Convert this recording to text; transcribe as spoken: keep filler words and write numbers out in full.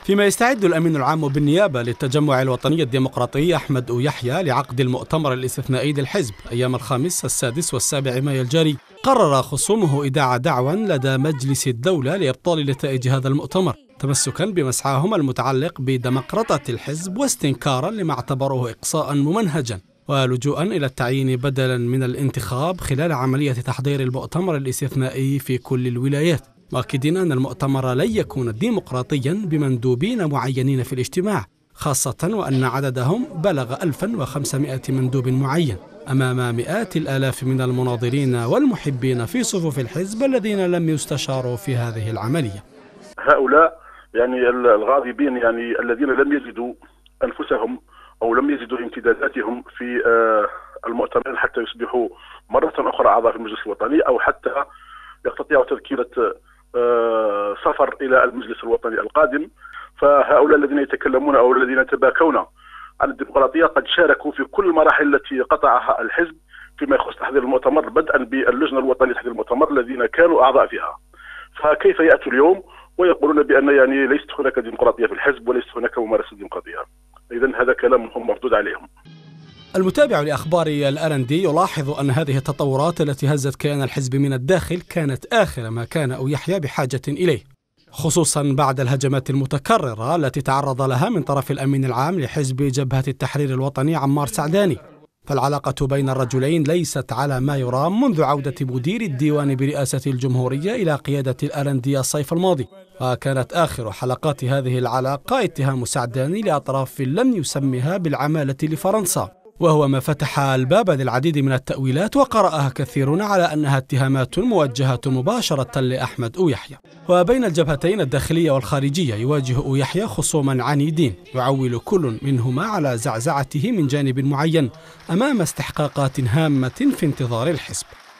فيما يستعد الأمين العام بالنيابة للتجمع الوطني الديمقراطي أحمد أويحيى لعقد المؤتمر الاستثنائي للحزب أيام الخامس السادس والسابع مايو الجاري، قرر خصومه إيداع دعوى لدى مجلس الدولة لإبطال نتائج هذا المؤتمر، تمسكا بمسعاهم المتعلق بديمقراطة الحزب واستنكارا لما اعتبروه إقصاء ممنهجا ولجوءا إلى التعيين بدلا من الانتخاب خلال عملية تحضير المؤتمر الاستثنائي في كل الولايات، مؤكدين أن المؤتمر لن يكون ديمقراطيا بمندوبين معينين في الاجتماع، خاصة وأن عددهم بلغ ألف وخمسمائة مندوب معين أمام مئات الآلاف من المناظرين والمحبين في صفوف الحزب الذين لم يستشاروا في هذه العملية. هؤلاء يعني الغاضبين يعني الذين لم يجدوا أنفسهم أو لم يجدوا امتداداتهم في المؤتمر حتى يصبحوا مرة أخرى أعضاء في المجلس الوطني أو حتى يستطيعوا تذكرة سفر إلى المجلس الوطني القادم. فهؤلاء الذين يتكلمون أو الذين يتباكون عن الديمقراطية قد شاركوا في كل المراحل التي قطعها الحزب فيما يخص تحضير المؤتمر، بدءا باللجنة الوطنية لتحضير المؤتمر الذين كانوا أعضاء فيها. فكيف يأتوا اليوم ويقولون بأن يعني ليست هناك ديمقراطية في الحزب وليست هناك ممارسة ديمقراطية؟ إذن هذا كلام هم مردود عليهم. المتابع لأخبار الأرندي يلاحظ أن هذه التطورات التي هزت كيان الحزب من الداخل كانت آخر ما كان أويحيى بحاجة إليه، خصوصا بعد الهجمات المتكررة التي تعرض لها من طرف الأمين العام لحزب جبهة التحرير الوطني عمار سعداني. فالعلاقة بين الرجلين ليست على ما يرام منذ عودة مدير الديوان برئاسة الجمهورية إلى قيادة الأرندي الصيف الماضي، وكانت آخر حلقات هذه العلاقة اتهام سعداني لأطراف لم يسمها بالعمالة لفرنسا، وهو ما فتح الباب للعديد من التأويلات وقرأها كثيرون على أنها اتهامات موجهة مباشرة لأحمد أويحيى. وبين الجبهتين الداخلية والخارجية يواجه أويحيى خصوما عنيدين يعول كل منهما على زعزعته من جانب معين أمام استحقاقات هامة في انتظار الحزب.